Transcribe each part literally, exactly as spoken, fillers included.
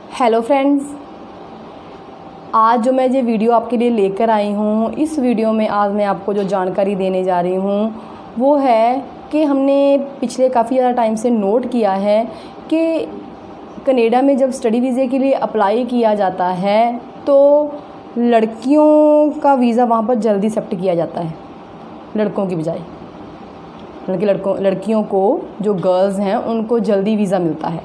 Hello friends, आज जो मैं ये वीडियो आपके लिए लेकर आई हूँ, इस वीडियो में आज मैं आपको जो जानकारी देने जा रही हूँ वो है कि हमने पिछले काफ़ी ज़्यादा टाइम से नोट किया है कि कनाडा में जब स्टडी वीज़े के लिए अप्लाई किया जाता है तो लड़कियों का वीज़ा वहाँ पर जल्दी एक्सेप्ट किया जाता है लड़कों की बजाय। लड़के लड़कों लड़कियों को जो गर्ल्स हैं उनको जल्दी वीज़ा मिलता है।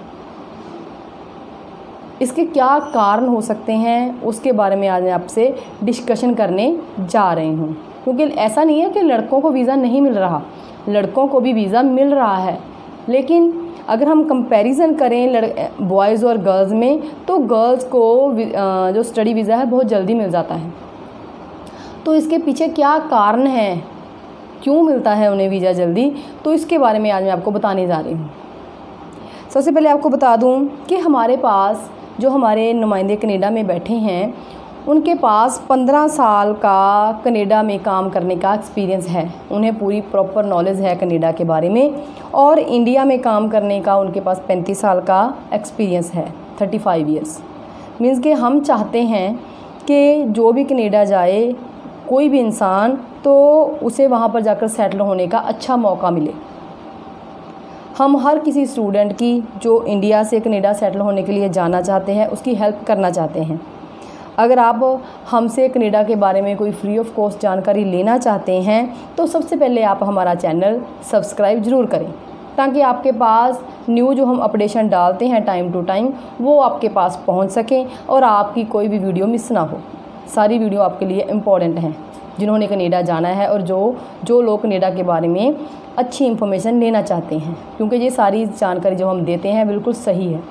इसके क्या कारण हो सकते हैं उसके बारे में आज मैं आपसे डिस्कशन करने जा रही हूँ, क्योंकि ऐसा नहीं है कि लड़कों को वीज़ा नहीं मिल रहा, लड़कों को भी वीज़ा मिल रहा है। लेकिन अगर हम कंपैरिजन करें लड़ बॉयज़ और गर्ल्स में तो गर्ल्स को जो स्टडी वीज़ा है बहुत जल्दी मिल जाता है। तो इसके पीछे क्या कारण है, क्यों मिलता है उन्हें वीज़ा जल्दी, तो इसके बारे में आज मैं आपको बताने जा रही हूँ। सबसे पहले आपको बता दूँ कि हमारे पास जो हमारे नुमाइंदे कनाडा में बैठे हैं उनके पास पंद्रह साल का कनाडा में काम करने का एक्सपीरियंस है, उन्हें पूरी प्रॉपर नॉलेज है कनाडा के बारे में। और इंडिया में काम करने का उनके पास पैंतीस साल का एक्सपीरियंस है, थर्टी फाइव ईयर्स। मीन्स कि हम चाहते हैं कि जो भी कनाडा जाए कोई भी इंसान तो उसे वहाँ पर जाकर सेटल होने का अच्छा मौका मिले। हम हर किसी स्टूडेंट की जो इंडिया से कनाडा सेटल होने के लिए जाना चाहते हैं उसकी हेल्प करना चाहते हैं। अगर आप हमसे कनाडा के बारे में कोई फ्री ऑफ कॉस्ट जानकारी लेना चाहते हैं तो सबसे पहले आप हमारा चैनल सब्सक्राइब ज़रूर करें, ताकि आपके पास न्यू जो हम अपडेशन डालते हैं टाइम टू टाइम वो आपके पास पहुंच सकें और आपकी कोई भी वीडियो मिस ना हो। सारी वीडियो आपके लिए इम्पॉर्टेंट हैं जिन्होंने कनाडा जाना है और जो जो लोग कनाडा के बारे में अच्छी इन्फॉर्मेशन लेना चाहते हैं, क्योंकि ये सारी जानकारी जो हम देते हैं बिल्कुल सही है।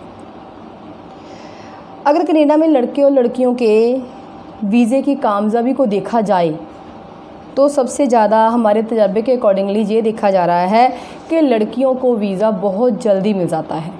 अगर कनाडा में लड़के और लड़कियों के वीज़े की कामयाबी को देखा जाए तो सबसे ज़्यादा हमारे तजर्बे के अकॉर्डिंगली ये देखा जा रहा है कि लड़कियों को वीज़ा बहुत जल्दी मिल जाता है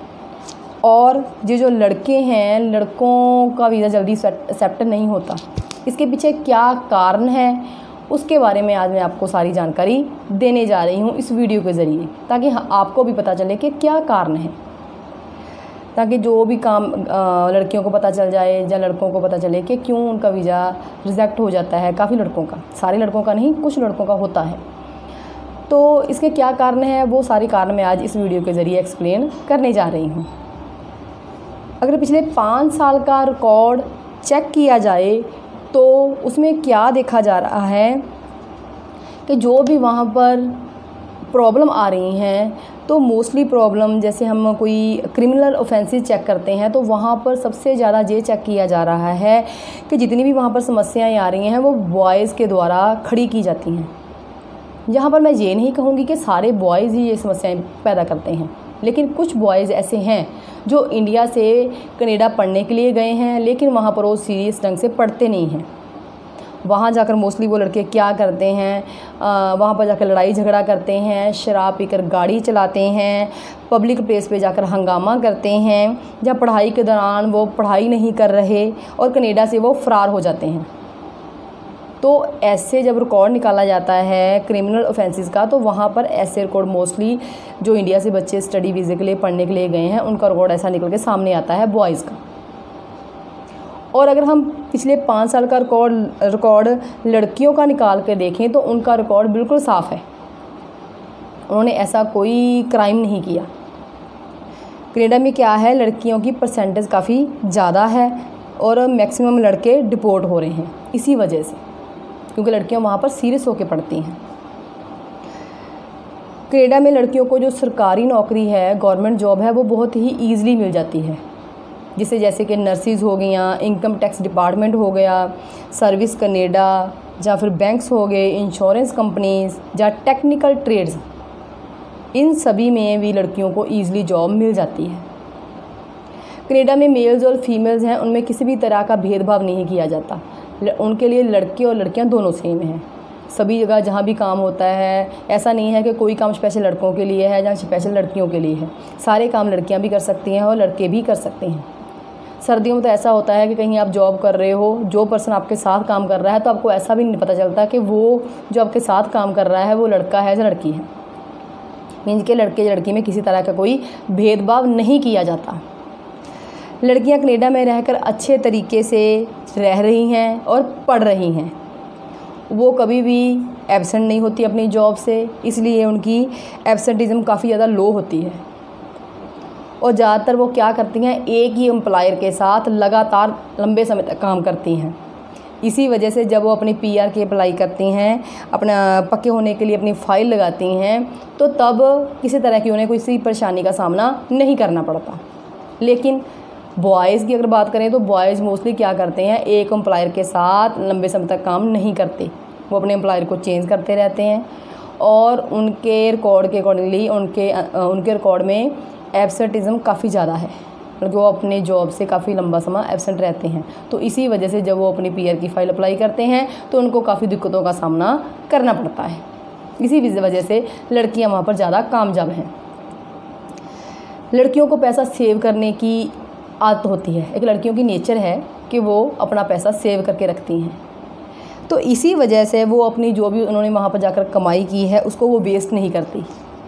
और ये जो लड़के हैं लड़कों का वीज़ा जल्दी एक्सेप्ट नहीं होता। इसके पीछे क्या कारण है उसके बारे में आज मैं आपको सारी जानकारी देने जा रही हूँ इस वीडियो के ज़रिए, ताकि आपको भी पता चले कि क्या कारण है, ताकि जो भी काम आ, लड़कियों को पता चल जाए या लड़कों को पता चले कि क्यों उनका वीज़ा रिजेक्ट हो जाता है। काफ़ी लड़कों का, सारे लड़कों का नहीं, कुछ लड़कों का होता है। तो इसके क्या कारण है वो सारे कारण मैं आज इस वीडियो के ज़रिए एक्सप्लेन करने जा रही हूँ। अगर पिछले पाँच साल का रिकॉर्ड चेक किया जाए तो उसमें क्या देखा जा रहा है कि जो भी वहाँ पर प्रॉब्लम आ रही हैं तो मोस्टली प्रॉब्लम, जैसे हम कोई क्रिमिनल ऑफेंसेस चेक करते हैं तो वहाँ पर सबसे ज़्यादा ये चेक किया जा रहा है कि जितनी भी वहाँ पर समस्याएं आ रही हैं वो बॉयज़ के द्वारा खड़ी की जाती हैं। यहाँ पर मैं ये नहीं कहूँगी कि सारे बॉयज़ ही ये समस्याएं पैदा करते हैं, लेकिन कुछ बॉयज़ ऐसे हैं जो इंडिया से कनाडा पढ़ने के लिए गए हैं लेकिन वहाँ पर वो सीरियस ढंग से पढ़ते नहीं हैं। वहाँ जाकर मोस्टली वो लड़के क्या करते हैं, आ, वहाँ पर जाकर लड़ाई झगड़ा करते हैं, शराब पीकर गाड़ी चलाते हैं, पब्लिक प्लेस पे जाकर हंगामा करते हैं, या पढ़ाई के दौरान वो पढ़ाई नहीं कर रहे और कनाडा से वो फ़रार हो जाते हैं। तो ऐसे जब रिकॉर्ड निकाला जाता है क्रिमिनल ऑफेंसेस का तो वहाँ पर ऐसे रिकॉर्ड मोस्टली जो इंडिया से बच्चे स्टडी वीज़े के लिए पढ़ने के लिए गए हैं उनका रिकॉर्ड ऐसा निकल के सामने आता है बॉयज़ का। और अगर हम पिछले पाँच साल का रिकॉर्ड रिकॉर्ड लड़कियों का निकाल कर देखें तो उनका रिकॉर्ड बिल्कुल साफ़ है, उन्होंने ऐसा कोई क्राइम नहीं किया। कनाडा में क्या है, लड़कियों की परसेंटेज काफ़ी ज़्यादा है और मैक्सिमम लड़के डिपोर्ट हो रहे हैं इसी वजह से, क्योंकि लड़कियां वहाँ पर सीरियस होकर पढ़ती हैं। कनाडा में लड़कियों को जो सरकारी नौकरी है, गवर्नमेंट जॉब है, वो बहुत ही ईज़िली मिल जाती है, जिससे जैसे कि नर्सिस हो गई, इनकम टैक्स डिपार्टमेंट हो गया, सर्विस कनाडा, या फिर बैंक्स हो गए, इंश्योरेंस कंपनीज या टेक्निकल ट्रेड्स, इन सभी में भी लड़कियों को ईज़िली जॉब मिल जाती है। कनाडा में मेल्स और फीमेल्स हैं उनमें किसी भी तरह का भेदभाव नहीं किया जाता, उनके लिए लड़के और लड़कियां दोनों सेम हैं। सभी जगह जहाँ भी काम होता है ऐसा नहीं है कि कोई काम स्पेशल लड़कों के लिए है या स्पेशल लड़कियों के लिए है, सारे काम लड़कियां भी कर सकती हैं और लड़के भी कर सकते हैं। सर्दियों में तो ऐसा होता है कि कहीं आप जॉब कर रहे हो, जो पर्सन आपके साथ काम कर रहा है तो आपको ऐसा भी नहीं पता चलता कि वो जो आपके साथ काम कर रहा है वो लड़का है या लड़की है। मीन्स के लड़के लड़की में किसी तरह का कोई भेदभाव नहीं किया जाता। लड़कियां कनाडा में रहकर अच्छे तरीके से रह रही हैं और पढ़ रही हैं। वो कभी भी एब्सेंट नहीं होती अपनी जॉब से, इसलिए उनकी एब्सेंटिज़म काफ़ी ज़्यादा लो होती है। और ज़्यादातर वो क्या करती हैं, एक ही एम्प्लॉयर के साथ लगातार लंबे समय तक काम करती हैं। इसी वजह से जब वो अपनी पीआर की अप्लाई करती हैं, अपना पक्के होने के लिए अपनी फ़ाइल लगाती हैं, तो तब किसी तरह की उन्हें किसी परेशानी का सामना नहीं करना पड़ता। लेकिन बॉयज़ की अगर बात करें तो बॉयज़ मोस्टली क्या करते हैं, एक एम्प्लॉयर के साथ लंबे समय तक काम नहीं करते। वो अपने एम्प्लॉयर को चेंज करते रहते हैं और उनके रिकॉर्ड के अकॉर्डिंगली उनके उनके रिकॉर्ड में एब्सेंटिज़म काफ़ी ज़्यादा है, क्योंकि वो अपने जॉब से काफ़ी लंबा समय एब्सेंट रहते हैं। तो इसी वजह से जब वो अपनी पीआर की फ़ाइल अप्लाई करते हैं तो उनको काफ़ी दिक्कतों का सामना करना पड़ता है। इसी वजह से लड़कियां वहाँ पर ज़्यादा कामयाब हैं। लड़कियों को पैसा सेव करने की आदत होती है, एक लड़कियों की नेचर है कि वो अपना पैसा सेव करके रखती हैं। तो इसी वजह से वो अपनी जो भी उन्होंने वहाँ पर जाकर कमाई की है उसको वो वेस्ट नहीं करती।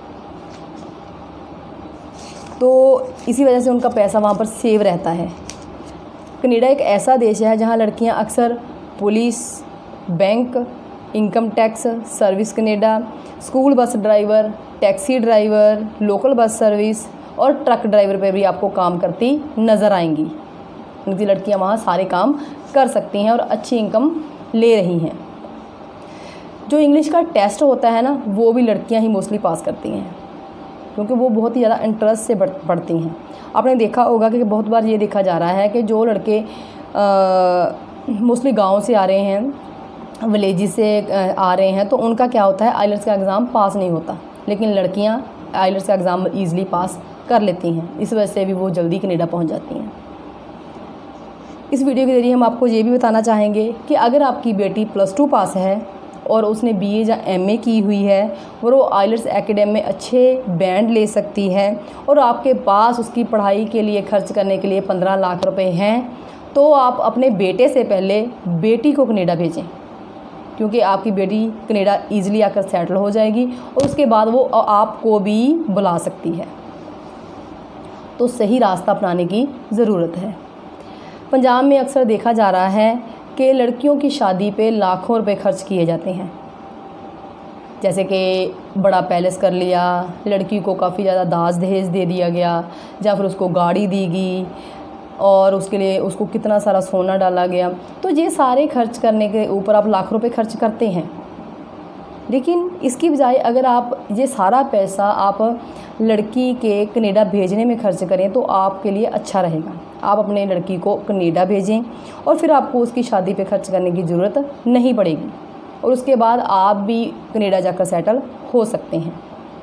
तो इसी वजह से उनका पैसा वहाँ पर सेव रहता है। कनाडा एक ऐसा देश है जहाँ लड़कियाँ अक्सर police, bank, income tax, service Canada, school bus driver, taxi driver, local bus service और ट्रक ड्राइवर पे भी आपको काम करती नज़र आएंगी। उनकी लड़कियाँ वहाँ सारे काम कर सकती हैं और अच्छी इनकम ले रही हैं। जो इंग्लिश का टेस्ट होता है ना, वो भी लड़कियाँ ही मोस्टली पास करती हैं, क्योंकि वो बहुत ही ज़्यादा इंटरेस्ट से पढ़ती हैं। आपने देखा होगा कि बहुत बार ये देखा जा रहा है कि जो लड़के मोस्टली गांव से आ रहे हैं, विलेजेस से आ रहे हैं, तो उनका क्या होता है, आइलेट्स का एग्ज़ाम पास नहीं होता। लेकिन लड़कियां आइलेट्स का एग्ज़ाम ईज़िली पास कर लेती हैं, इस वजह से भी वो जल्दी कनाडा पहुंच जाती हैं। इस वीडियो के ज़रिए हम आपको ये भी बताना चाहेंगे कि अगर आपकी बेटी प्लस टू पास है और उसने बीए या एमए की हुई है और वो आइलेट्स एकेडमी में अच्छे बैंड ले सकती है और आपके पास उसकी पढ़ाई के लिए खर्च करने के लिए पंद्रह लाख रुपए हैं, तो आप अपने बेटे से पहले बेटी को कनाडा भेजें, क्योंकि आपकी बेटी कनाडा ईज़िली आकर सेटल हो जाएगी और उसके बाद वो आपको भी बुला सकती है। तो सही रास्ता अपनाने की ज़रूरत है। पंजाब में अक्सर देखा जा रहा है कि लड़कियों की शादी पे लाखों रुपए खर्च किए जाते हैं, जैसे कि बड़ा पैलेस कर लिया, लड़की को काफ़ी ज़्यादा दाज दहेज दे दिया गया, या फिर उसको गाड़ी दी गई और उसके लिए उसको कितना सारा सोना डाला गया। तो ये सारे खर्च करने के ऊपर आप लाख रुपए खर्च करते हैं। लेकिन इसकी बजाय अगर आप ये सारा पैसा आप लड़की के कनाडा भेजने में खर्च करें तो आपके लिए अच्छा रहेगा। आप अपने लड़की को कनाडा भेजें और फिर आपको उसकी शादी पे खर्च करने की ज़रूरत नहीं पड़ेगी और उसके बाद आप भी कनाडा जाकर सेटल हो सकते हैं।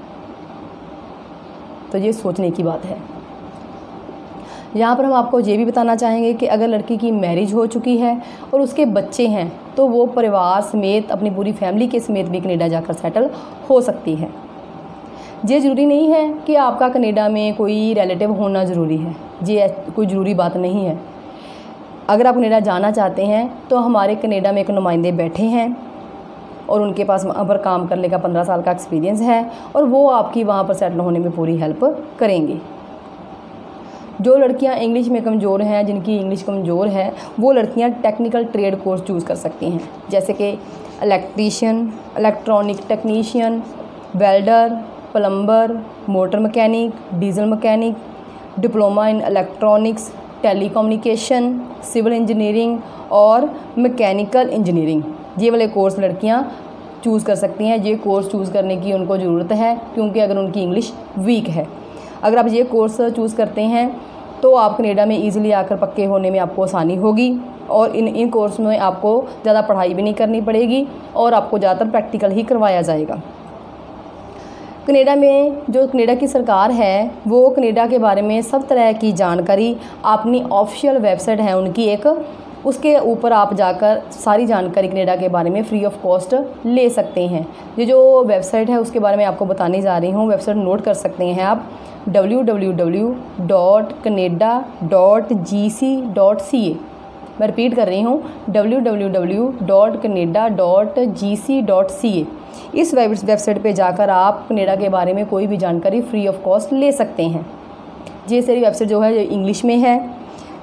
तो ये सोचने की बात है। यहाँ पर हम आपको ये भी बताना चाहेंगे कि अगर लड़की की मैरिज हो चुकी है और उसके बच्चे हैं तो वो परिवार समेत अपनी पूरी फैमिली के समेत भी कनाडा जाकर सेटल हो सकती है। ये ज़रूरी नहीं है कि आपका कनाडा में कोई रिलेटिव होना ज़रूरी है, ये कोई ज़रूरी बात नहीं है। अगर आप कनाडा जाना चाहते हैं तो हमारे कनाडा में एक नुमाइंदे बैठे हैं और उनके पास वहाँ पर काम करने का पंद्रह साल का एक्सपीरियंस है और वो आपकी वहाँ पर सेटल होने में पूरी हेल्प करेंगे। जो लड़कियां इंग्लिश में कमज़ोर हैं, जिनकी इंग्लिश कमज़ोर है, वो लड़कियां टेक्निकल ट्रेड कोर्स चूज़ कर सकती हैं, जैसे कि electrician, electronic technician, welder, plumber, motor mechanic, diesel mechanic, diploma in electronics, telecommunication, civil engineering और मैकेनिकल इंजीनियरिंग। ये वाले कोर्स लड़कियां चूज़ कर सकती हैं। ये कोर्स चूज़ करने की उनको ज़रूरत है, क्योंकि अगर उनकी इंग्लिश वीक है, अगर आप ये कोर्स चूज़ करते हैं तो आप कनाडा में ईज़िली आकर पक्के होने में आपको आसानी होगी और इन इन कोर्स में आपको ज़्यादा पढ़ाई भी नहीं करनी पड़ेगी और आपको ज़्यादातर प्रैक्टिकल ही करवाया जाएगा। कनाडा में जो कनाडा की सरकार है वो कनाडा के बारे में सब तरह की जानकारी अपनी ऑफिशियल वेबसाइट है उनकी एक, उसके ऊपर आप जाकर सारी जानकारी कनाडा के बारे में फ्री ऑफ कॉस्ट ले सकते हैं। ये जो वेबसाइट है उसके बारे में आपको बताने जा रही हूँ, वेबसाइट नोट कर सकते हैं आप, W W W dot Canada dot G C dot C A. मैं रिपीट कर रही हूँ, W W W dot Canada dot G C dot C A. इस वेबसाइट पे जाकर आप कनाडा के बारे में कोई भी जानकारी फ्री ऑफ कॉस्ट ले सकते हैं। ये सारी वेबसाइट जो है इंग्लिश में है,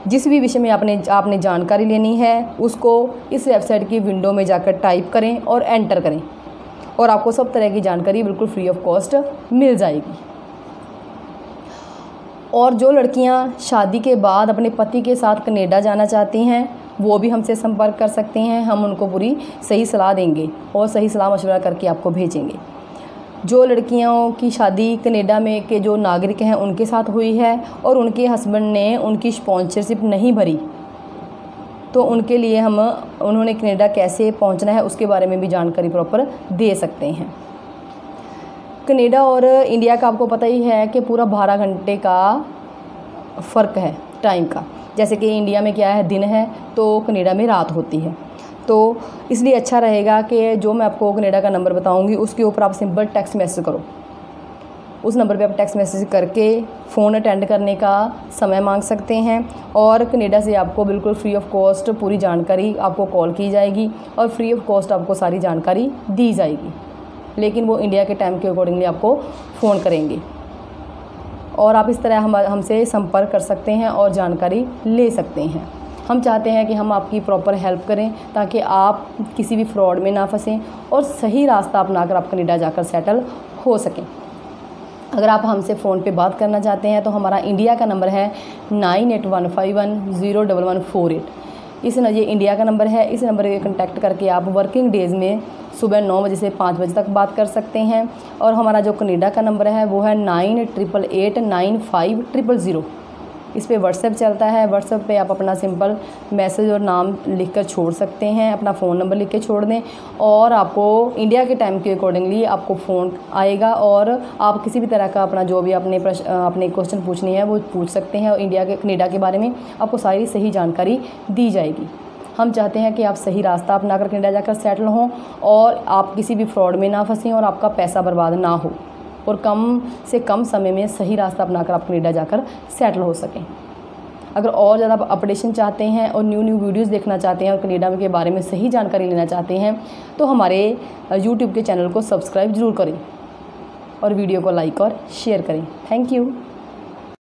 जिस भी विषय में आपने आपने जानकारी लेनी है उसको इस वेबसाइट की विंडो में जाकर टाइप करें और एंटर करें और आपको सब तरह की जानकारी बिल्कुल फ्री ऑफ कॉस्ट मिल जाएगी। और जो लड़कियां शादी के बाद अपने पति के साथ कनाडा जाना चाहती हैं वो भी हमसे संपर्क कर सकती हैं। हम उनको पूरी सही सलाह देंगे और सही सलाह मशवरा करके आपको भेजेंगे। जो लड़कियों की शादी कनाडा में के जो नागरिक हैं उनके साथ हुई है और उनके हस्बैंड ने उनकी स्पॉन्सरशिप नहीं भरी तो उनके लिए हम उन्होंने कनाडा कैसे पहुंचना है उसके बारे में भी जानकारी प्रॉपर दे सकते हैं। कनाडा और इंडिया का आपको पता ही है कि पूरा बारह घंटे का फ़र्क है टाइम का। जैसे कि इंडिया में क्या है दिन है तो कनाडा में रात होती है। तो इसलिए अच्छा रहेगा कि जो मैं आपको कनाडा का नंबर बताऊंगी उसके ऊपर आप सिंपल टेक्स्ट मैसेज करो। उस नंबर पे आप टेक्स्ट मैसेज करके फ़ोन अटेंड करने का समय मांग सकते हैं और कनाडा से आपको बिल्कुल फ्री ऑफ कॉस्ट पूरी जानकारी आपको कॉल की जाएगी और फ्री ऑफ कॉस्ट आपको सारी जानकारी दी जाएगी। लेकिन वो इंडिया के टाइम के अकॉर्डिंगली आपको फ़ोन करेंगे और आप इस तरह हम हमसे संपर्क कर सकते हैं और जानकारी ले सकते हैं। हम चाहते हैं कि हम आपकी प्रॉपर हेल्प करें ताकि आप किसी भी फ्रॉड में ना फंसें और सही रास्ता अपनाकर आप कनाडा जाकर सेटल हो सकें। अगर आप हमसे फ़ोन पे बात करना चाहते हैं तो हमारा इंडिया का नंबर है nine eight one five one zero double one four eight. इस ये इंडिया का नंबर है। इस नंबर पे कॉन्टैक्ट करके आप वर्किंग डेज़ में सुबह नौ बजे से पाँच बजे तक बात कर सकते हैं। और हमारा जो कनाडा का नंबर है वो है nine triple eight nine five triple zero. इस पे व्हाट्सएप चलता है। व्हाट्सएप पे आप अपना सिंपल मैसेज और नाम लिखकर छोड़ सकते हैं, अपना फ़ोन नंबर लिख के छोड़ दें और आपको इंडिया के टाइम के अकॉर्डिंगली आपको फ़ोन आएगा और आप किसी भी तरह का अपना जो भी अपने प्रश्न अपने क्वेश्चन पूछनी है वो पूछ सकते हैं और इंडिया के कनाडा के बारे में आपको सारी सही जानकारी दी जाएगी। हम चाहते हैं कि आप सही रास्ता अपनाकर कनाडा जाकर सेटल हों और आप किसी भी फ्रॉड में ना फंसें और आपका पैसा बर्बाद ना हो और कम से कम समय में सही रास्ता अपनाकर आप कनाडा जाकर सेटल हो सकें। अगर और ज़्यादा अपडेशन चाहते हैं और न्यू न्यू वीडियोस देखना चाहते हैं और कनाडा के बारे में सही जानकारी लेना चाहते हैं तो हमारे यूट्यूब के चैनल को सब्सक्राइब ज़रूर करें और वीडियो को लाइक और शेयर करें। Thank you.